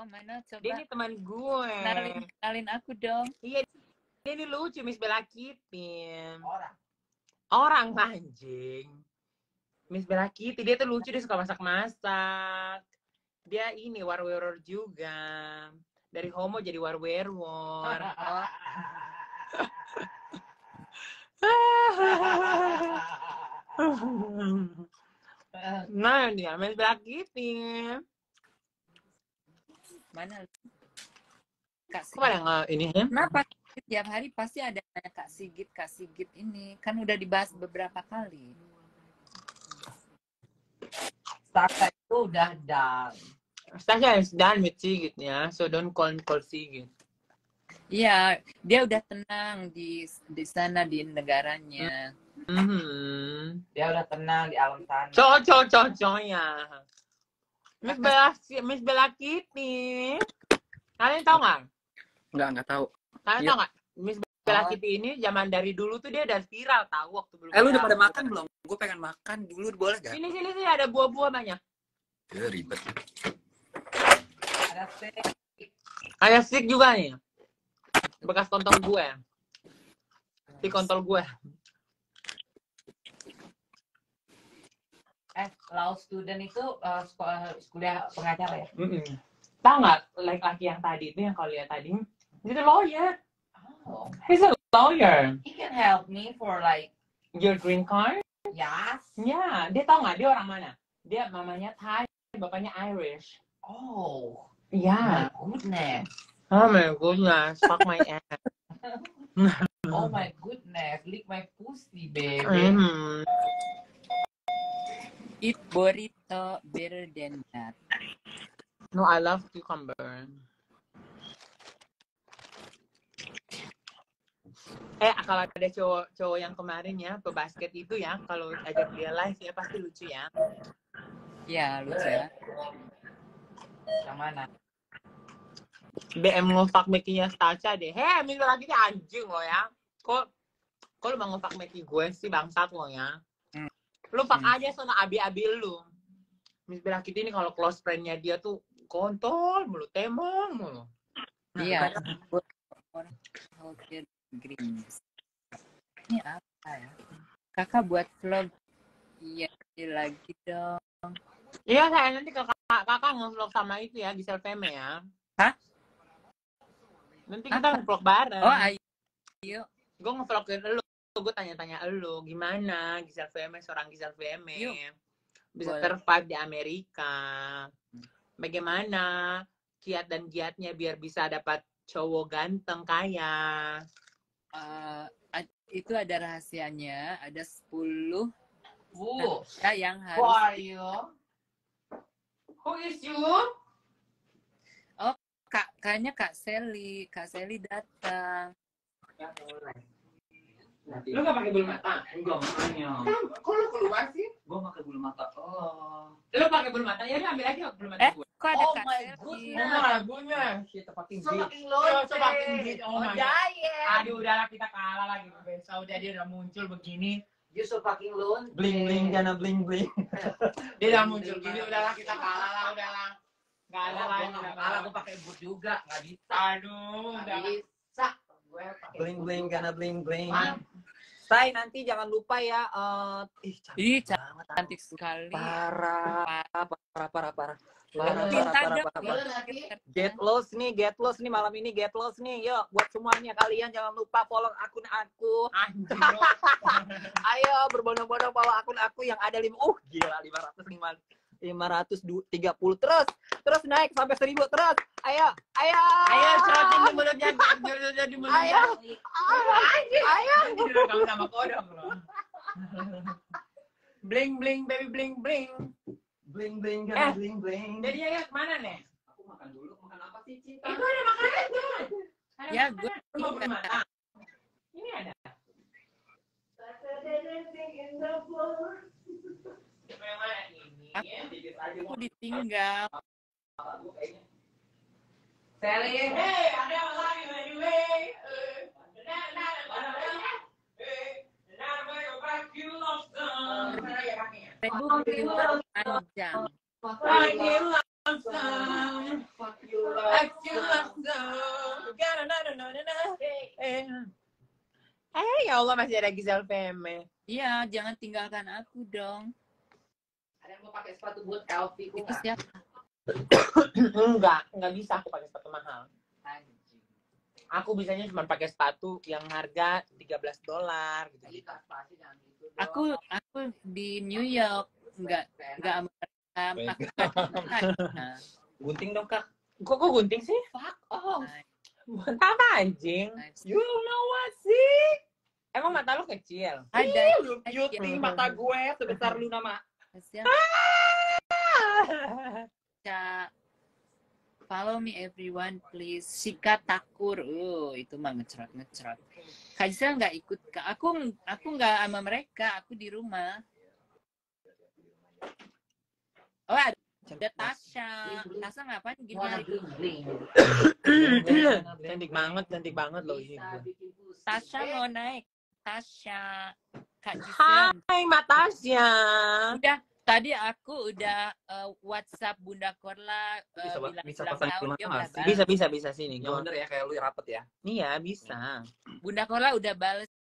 dong. Mana coba? Dia ini teman gue. Kenalin aku dong. Iya, dia ini lucu, Miss Bella Kitty. Orang anjing. Miss Bella Kitty, dia tuh lucu, dia suka masak-masak. Dia ini war-weror juga. Dari homo jadi war-weror. Nah, dia Miss Bella Kitty. Mana? Kak Kok pada nggak ini ya? Kenapa tiap hari pasti ada Kak Sigit ini? Kan udah dibahas beberapa kali. Saka itu udah done. Sasha is done with Sigit ya, so don't call Sigit. Iya, dia udah tenang di sana di negaranya. Dia udah tenang di alam sana. Cocok ya. Miss Bella Kitty. Kalian tahu nggak? Nggak tahu. Kalian tahu nggak? Miss Bella Kitty ini zaman dari dulu tuh dia udah viral tahu waktu belum. Lu udah pada makan belum? Gue pengen makan dulu, boleh gak? Sini ada buah-buah banyak. Ribet. Ada steak. Ada stick juga nih. Bekas kontol gue. Di kontol gue. Law student itu kuliah pengacara ya? Tahu nggak laki-laki yang tadi itu yang kau lihat tadi? Dia lawyer. Oh. He's a lawyer. He can help me for like Your green card? yes. Ya, dia tahu nggak dia orang mana? Dia mamanya Thai, bapaknya Irish. Oh. Ya. My goodness. Oh my goodness, fuck my ass. Oh my goodness, lick my pussy, baby. Eat burrito better than that. No, I love cucumber. Kalau ada cowok yang kemarin ya pebasket itu ya, kalau ajak dia live ya pasti lucu ya. Iya, lucu ya. Yang mana? BM ngefuck Mekinya Stacha deh. Minggu lagi dia anjing lo ya. Kok lu mau ngefuck Meki gue sih bangsat lo ya. Lu fuck aja sama abi-abi lu. Miss Bella Kitty ini kalau close friend-nya dia tuh kontol mulu, temong mulu. Iya. Greens. Ini apa ya? Kakak buat vlog. Iya, lagi dong. Iya, saya nanti kakak nge-vlog sama itu ya, Gisel Feme ya. Hah? Nanti kita nge-vlog bareng. Oh, ayo. Gue nge-vlogin lu, gue tanya-tanya lu, gimana Gisel Feme, seorang Gisel Feme. Bisa survive di Amerika. Bagaimana kiat dan giatnya biar bisa dapat cowok ganteng kaya. Itu ada rahasianya, ada 10 yang harus. Who are you? Who is you? Oh, kayaknya Kak Sally datang. Lu gak pakai bulu mata? Enggak, makanya. Kok lu keluar sih? Gue pakai bulu mata. Oh. Lu pakai bulu mata? Ya udah ambil aja bulu mata gue. Kok ada Oh Kak my Sally? goodness. Lagunya. Shit, fucking So bitch. fucking lonely. So fucking bitch. Oh my God. diet. Aduh, udahlah kita kalah lagi. Besok udah dia udah muncul begini. You so fucking lonely. Bling gana bling. Dia udah muncul gini, udahlah kita kalah lah, udahlah. Gak ada lagi. Kalah, gue pakai boot juga, nggak bisa. Aduh, Nggak udah. bisa. Gue pakai Bling gana bling. Say, nanti jangan lupa ya. Ih, cantik sekali. Parah. Minta dong. Get lost nih malam ini get lost nih. Yuk, buat semuanya kalian jangan lupa follow akun aku. Anjir. Ayo berbondong-bondong follow akun aku yang ada gila 530 terus naik sampai 1000 terus. Ayo. Cerotin di mulutnya di mulutnya. Ayo. Kamu sama kodok loh. Bling baby bling. Bling gana bling. Jadi ya kemana nih? Aku makan dulu. Makan apa sih, Cinta? Itu ada makanan kan? Ya, gue mau beli mata. Ini ada. Yang mana ini? aku ditinggal. Sally. Hey, ada apa lagi anyway? Facebook panjang. Fuck you like Ya Allah, masih ada Giselle Feme. Iya, jangan tinggalkan aku dong. Ada yang mau pakai sepatu buat Elvi Itu siapa? Enggak bisa aku pakai sepatu mahal. Aku bisanya cuma pakai sepatu yang harga $13 gitu. Aku di New York enggak aku Gunting dong, Kak. Kok gunting sih? Fuck off. Buat apa anjing? You know what sih? Emang mata lu kecil? ada Lu cute nih mata gue sebesar lu nama. siapa? Follow me everyone please. Shika Takur. Itu mah ngecrot. Kak Gisel nggak ikut. Aku nggak sama mereka. Aku di rumah. Oh, ada Tasha. Tasha ngapain gini? Cantik banget loh ini. Tasha mau naik. Tasha. Kak Gisel. Hai Matasya. Udah. Tadi aku udah WhatsApp Bunda Korla bilang bisa ulang pasang tahun, di dia mana, udah Mas? balas. Bisa sini. Yang bener ya kayak lu rapet ya. Iya bisa. Bunda Korla udah bales